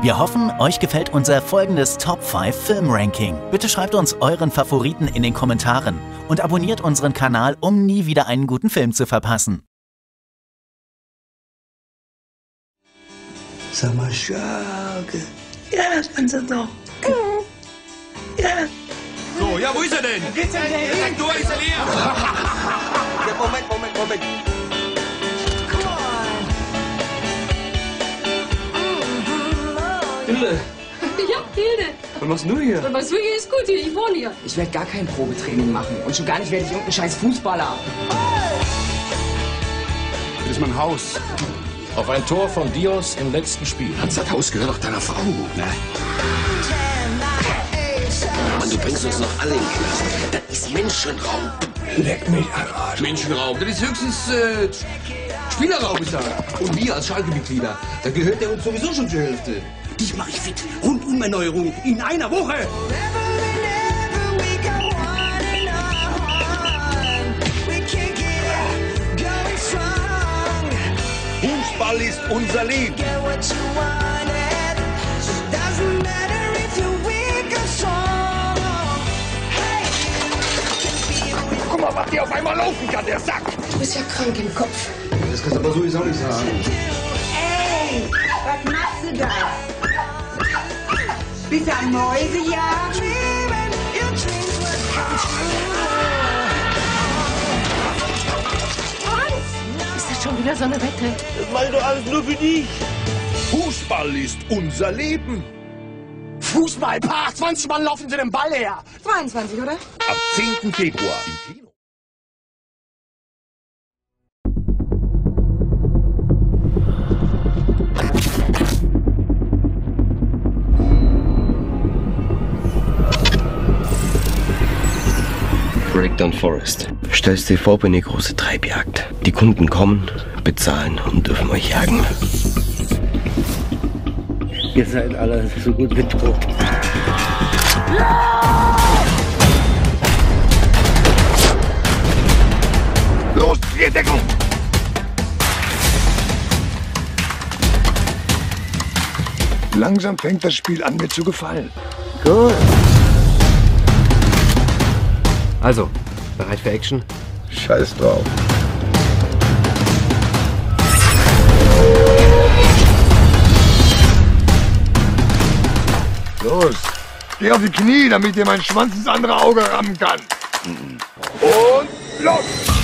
Wir hoffen, euch gefällt unser folgendes Top 5 Film-Ranking. Bitte schreibt uns euren Favoriten in den Kommentaren und abonniert unseren Kanal, um nie wieder einen guten Film zu verpassen. Sag mal, Schalke. Ja, das kannst du doch. Ja. So, ja, wo ist er denn? Wo geht's denn hin? Sag, du ist er leer. Ja, Moment. Hilde, Ja, Hilde. was machst du hier? Was will ich ist gut hier, ich wohne hier. Ich werde gar kein Probetraining machen. Und schon gar nicht werde ich irgendeinen scheiß Fußballer. Das ist mein Haus. Auf ein Tor von Dios im letzten Spiel. Das Haus gehört doch deiner Frau. Ne? Mann, du bringst uns noch alle in den Knast. Das ist Menschenraub. Leck mich am Arsch. Menschenraub. Das ist höchstens Spielerraub, ich sage. Und wir als Schalke-Mitglieder, da gehört der uns sowieso schon zur Hälfte. Dich mach ich fit. Rundumerneuerung in einer Woche. Fußball ist unser Leben. Guck mal, was der auf einmal laufen kann, der Sack. Du bist ja krank im Kopf. Das kannst du aber sowieso nicht sagen. Ey, was machst du da? Bist du ein Mäusejagd? Ist das schon wieder so eine Wette? Das mach ich doch alles nur für dich. Fußball ist unser Leben. Fußball, Pah, 20 Mann laufen sie den Ball her. 22, oder? Ab 10. Februar im Kino. Breakdown Forest. Stellst dir vor, bei eine große Treibjagd. Die Kunden kommen, bezahlen und dürfen euch jagen. Ihr seid alle so gut wie tot. Los, Deckung! Langsam fängt das Spiel an, mir zu gefallen. Gut. Also, bereit für Action? Scheiß drauf. Los, geh auf die Knie, damit dir mein Schwanz ins andere Auge rammen kann. Und los!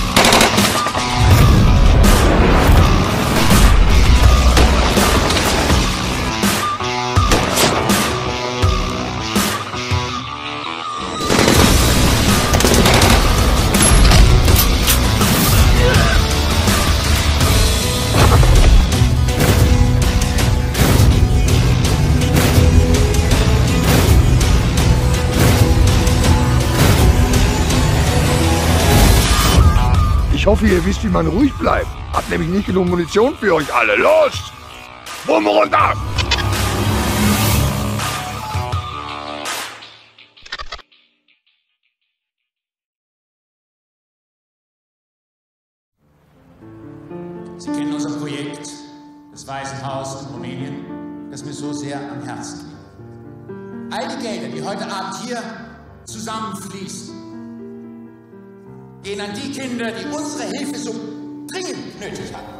Ich hoffe, ihr wisst, wie man ruhig bleibt. Hab nämlich nicht genug Munition für euch alle. Los! Bumm runter! Sie kennen unser Projekt, das Weiße Haus in Rumänien, das mir so sehr am Herzen liegt. All die Gelder, die heute Abend hier zusammenfließen, gehen an die Kinder, die unsere Hilfe so dringend nötig haben.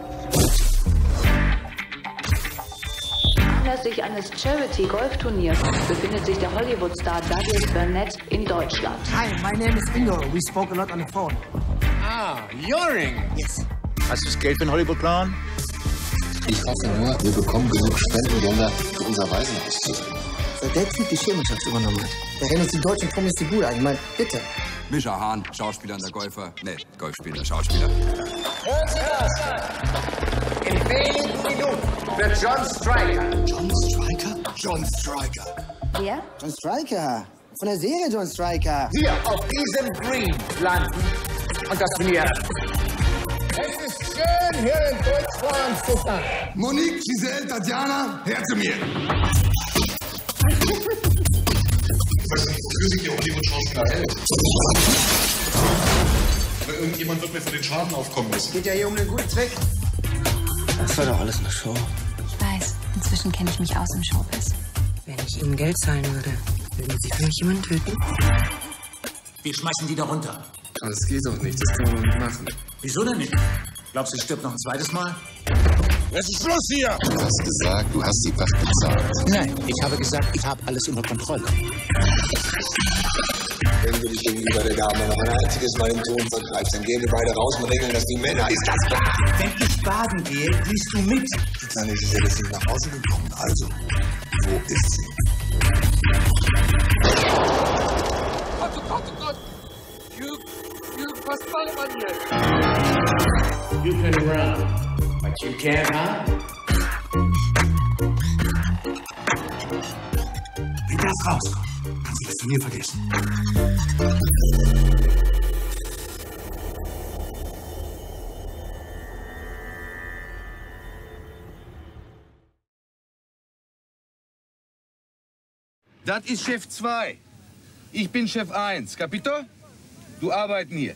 Anlässlich eines Charity-Golfturniers befindet sich der Hollywood-Star Douglas Burnett in Deutschland. Hi, my name is Ingo. We spoke a lot on the phone. Ah, Joring. Yes. Hast du das Geld für den Hollywood-Plan? Ich hoffe nur, wir bekommen genug Spendengelder für unser Waisenhaus zusammen. Seit der Typ die Schirmherrschaft übernommen hat, da rennen uns die deutschen Promis die Bude ein. Ich meine, bitte. Mischa Hahn, Schauspieler und der Golfer. Ne, Golfspieler, Schauspieler. Hören Sie das! In wenigen Minuten wird John Striker. John Striker? John Striker. Wer? John Striker. Von der Serie John Striker. Hier auf diesem Green landen und das Turnier. Es ist schön, hier in Deutschland zu sein. Monique, Giselle, Tatjana, her zu mir. Wofür sich der Hollywood-Schauspieler hält. Aber irgendjemand wird mir für den Schaden aufkommen müssen. Geht ja hier um den guten Zweck. Das war doch alles eine Show. Ich weiß. Inzwischen kenne ich mich aus im Showbiz. Wenn ich Ihnen Geld zahlen würde, würden Sie für mich jemanden töten? Wir schmeißen die da runter. Das geht doch nicht, das kann man doch nicht machen. Wieso denn nicht? Glaubst du, ich stirb noch ein zweites Mal? Was ist los hier? Du hast gesagt, du hast die Pacht bezahlt. Nein, ich habe gesagt, ich habe alles unter Kontrolle. Wenn du dich gegenüber der Dame noch ein einziges Mal im Ton vergreifst, dann gehen wir beide raus und regeln das wie Männer. Ist das klar? Wenn ich baden gehe, gehst du mit. Die Kleine Giselle ist nicht nach Hause gekommen. Also, wo ist sie? Gott! Was macht man jetzt? You can run, but you can't hide. Wenn das rauskommt, kannst du das zu mir vergessen. Das ist Chef 2. Ich bin Chef 1. Capito? Du arbeiten hier.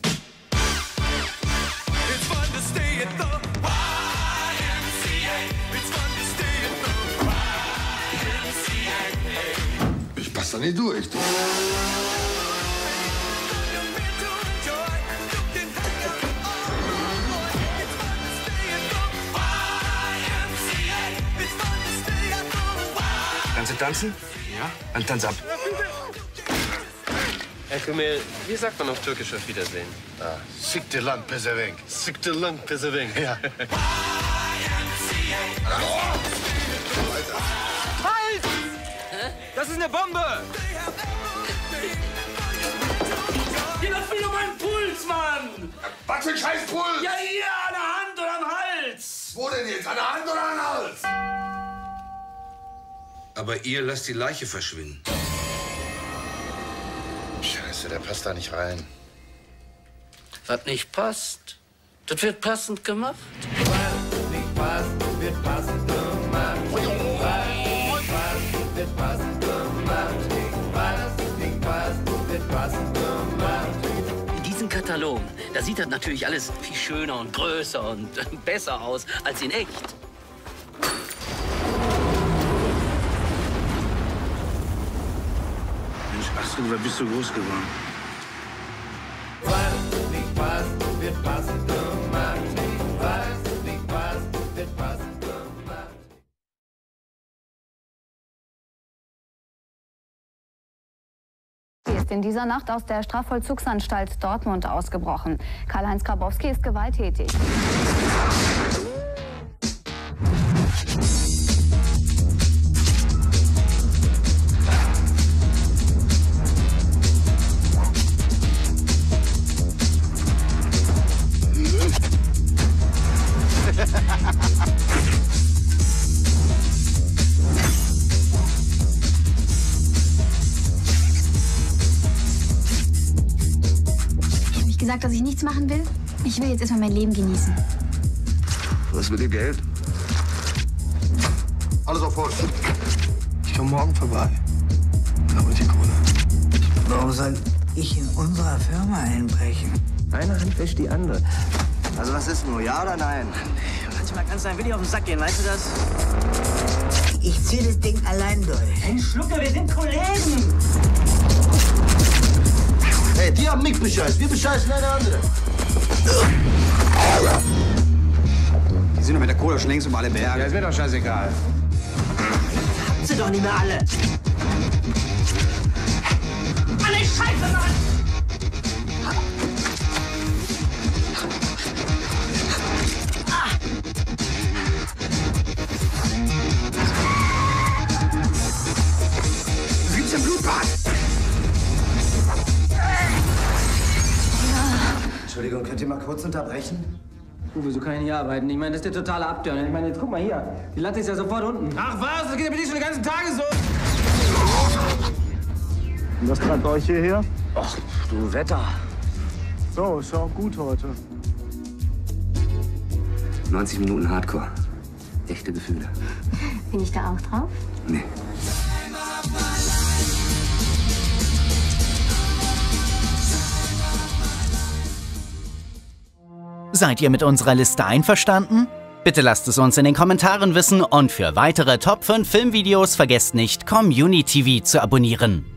Ich pass da nicht durch. Du. Kannst du tanzen? Ja. Dann tanz ab. Herr Kümmel, wie sagt man auf Türkisch auf Wiedersehen? Ah, Siktir lan pezevenk. Siktir lan pezevenk. Ja. Halt! Das ist eine Bombe! Jemand will um meinen Puls, Mann! Was für ein Scheißpuls? Ja, hier, an der Hand oder am Hals! Wo denn jetzt? An der Hand oder an den Hals? Aber ihr lasst die Leiche verschwinden. Scheiße, der passt da nicht rein. Was nicht passt, das wird passend gemacht. Was nicht passt, wird passend gemacht. Was wird passend gemacht. Was nicht passt, wird passend gemacht. In diesem Katalog, da sieht das natürlich alles viel schöner und größer und besser aus als in echt. Mensch, Astrid, wer bist du groß geworden? Was nicht passt, wird passend gemacht. Was nicht passt, wird passend gemacht. Sie ist in dieser Nacht aus der Strafvollzugsanstalt Dortmund ausgebrochen. Karl-Heinz Grabowski ist gewalttätig. Gesagt, dass ich nichts machen will. Ich will jetzt erstmal mein Leben genießen. Was mit dem Geld? Alles auf Holz. Ich komme morgen vorbei. Da hol ich die Kohle. Warum soll ich in unserer Firma einbrechen? Eine Hand wäscht die andere. Also was ist nur, ja oder nein? Manchmal kannst du ein wenig auf den Sack gehen, weißt du das? Ich zieh das Ding allein durch. Hey, Schlucke, wir sind Kollegen! Hey, die haben mich bescheißt. Wir bescheißen eine andere. Die sind doch mit der Kohle schon längst um alle Berge. Das wird doch scheißegal. Habt sie doch nicht mehr alle. Alle Scheiße, Mann! Du gibt's im Blutbad. Entschuldigung, könnt ihr mal kurz unterbrechen? Wieso kann ich nicht arbeiten? Ich meine, das ist der totale Abturner. Ich meine, jetzt guck mal hier. Die Latte ist ja sofort unten. Ach was, das geht ja mit dir schon den ganzen Tag so. Und was treibt euch hierher? Ach, du Wetter. So, ist ja auch gut heute. 90 Minuten Hardcore. Echte Gefühle. Bin ich da auch drauf? Nee. Seid ihr mit unserer Liste einverstanden? Bitte lasst es uns in den Kommentaren wissen und für weitere Top 5 Filmvideos vergesst nicht, Community TV zu abonnieren.